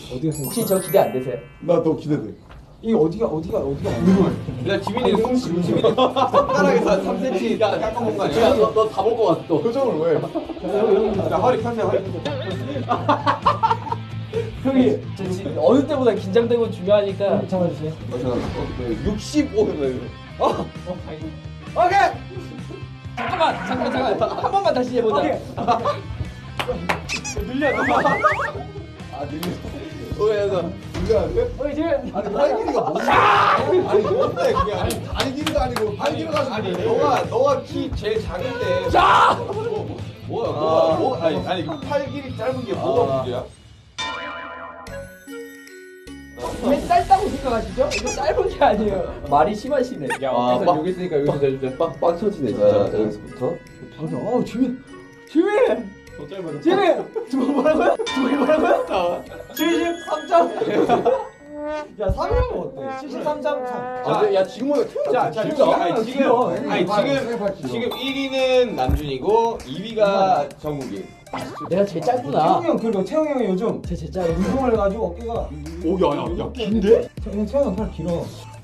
혹시 저 기대 안 되세요? 나 너 기대돼. 이 어디가 야 지민이 손가락에서 3cm 깎아먹은 거 아니야? 너 다 볼 것 같아 또. 표정을 왜? 야 허리 펴세요 허리. 형이 어느 때보다 긴장되고 중요하니까 참아주세요. 65면 오케이. 잠깐 한 번만 다시 해보자. 늘려. 아 늘려. 그래서 늘려야 오케이 지금. 아니 팔 길이가 뭐야? 아니 뭔데 그게 아니 다리 길이도 아니고 팔 길이 가지고 아니 그래. 너가 키 제일 작은데. 자. 뭐야 아니 팔 길이 짧은 게 뭐가 문제야? 왜 짧다고 생각하시죠? 이거 짧은 게 아니에요. 말이 심하시네. 야 막 여기 있으니까 여기서 대주세요. 빡 쳐지네 진짜 여기서부터. 어우 지민. 더 짧아져. 지민 뭐라고요? 73점. 야 3이면 어때? 73.3. 야 지금보다 지금 1위는 남준이고 2위가 정국이. 내가 제일 짧구나. 태용이 형 그리고 태용이 형이 요즘 제일 짧아. 운동을 해가지고 어깨가 야 긴데? 태용이 형 팔 길어.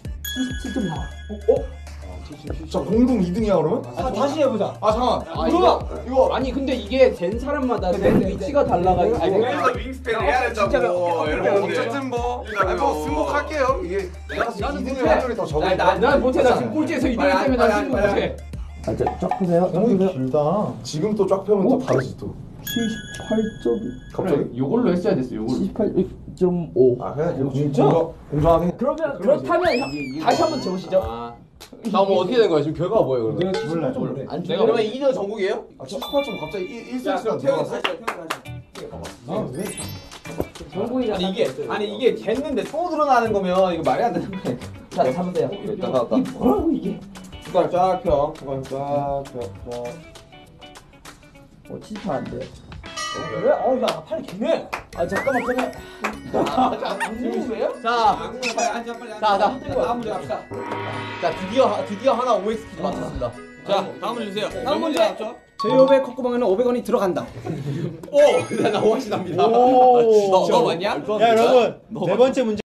77점. 자 공동 2등이야 그러면? 다시 해보자. 아 잠깐. 이거 아니 근데 이게 된 사람마다 된 위치가 달라가지고. 그래서 윙스팬 해야 된다고 여러분. 어쨌든 뭐 승복할게요 이게. 나는 2등을 확률이 더 적으니까. 난 못해. 나 지금 꼴찌에서 2등 때문에 난 승부 못해. 쫙 보세요. 너무 길다. 지금 또 쫙 펴면 또 다르지 또. 78점. 갑자기? 요걸로 했어야 됐어 요걸로. 78.5. 아 그래 진짜? 공정하네. 그러면 그렇다면 다시 한번 재보시죠. 나 뭐 어떻게 된 거야 지금 결과가 뭐예요 그러면? 내가 몰라. 좀 그래. 안 내가 주면 그러면 2등 정국이에요? 아 78점 갑자기 1cm가 태영이 들어갔어? 왜? 정국이가 아니 이게 쟀는데 또 드러나는 거면 이거 말이 안 되는 거야. 자 잡으세요. 일단 나왔다. 이게 뭐라고 이게? 숟가락 쫙 펴. 숟가락 쫙 펴. 78 안 돼요. 그래? 야 팔이 기네. 아 잠깐만 그러면. 안 궁금해요? 자, 마무리 합시다. 자 드디어 하나 OX 퀴즈 맞췄습니다. 자 다음 문제 주세요. 다음 문제. 제이홉의 콧구멍에는 500원이 들어간다. 오, 나 확실합니다. 너 맞냐? 야 여러분 네 번째 문제